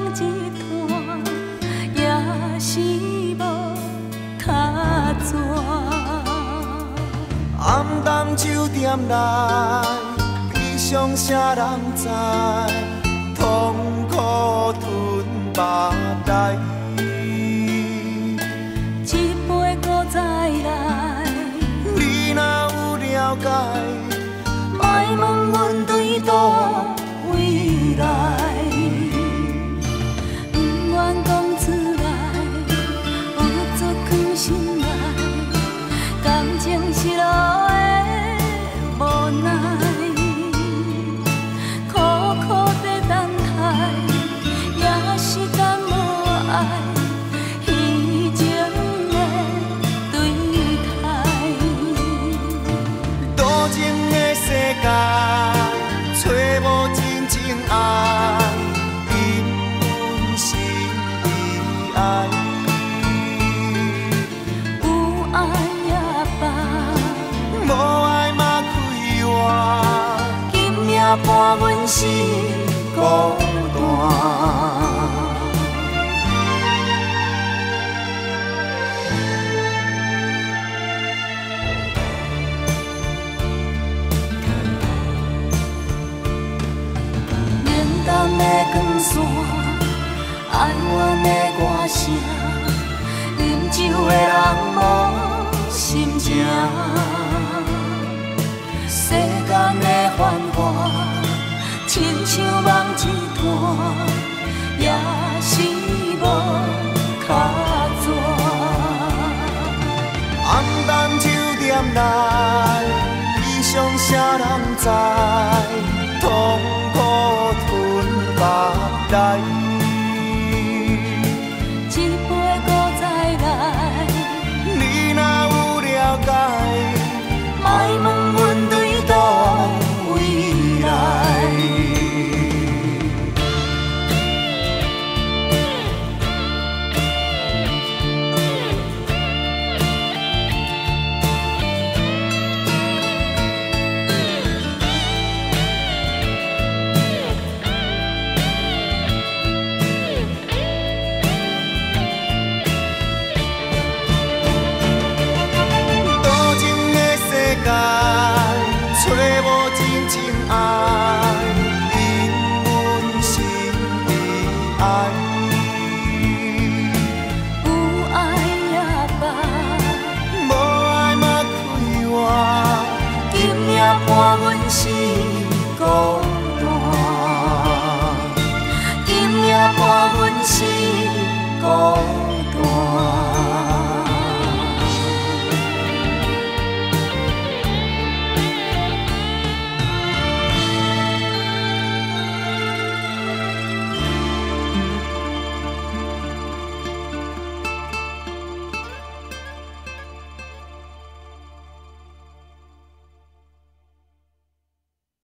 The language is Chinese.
一段，也是无他绝。 暗淡酒店内，悲伤啥人知？痛苦吞腹内。 一杯搁再来， 你若有了解， 莫问阮对倒位来。不愿讲出来，有足藏心内，感情失落的无奈。苦苦在等待，也是甘无爱，虚情的对待。 多情的世界，找无真正爱，因阮心已爱。 有爱也罢， 无爱嘛开活， 今夜伴阮是孤单。冷淡的光线，哀怨的歌声，饮酒的人无心情。世间的繁华，亲像梦一段，也是无卡绝。 暗淡酒店内，悲伤啥人知？痛苦吞腹内。 一杯搁再来， 你若有了解， 莫问阮对倒位来。 找无真正爱，因阮心已爱。 有爱也罢， 无爱嘛开活， 今夜伴阮是孤单。今夜伴阮是孤单。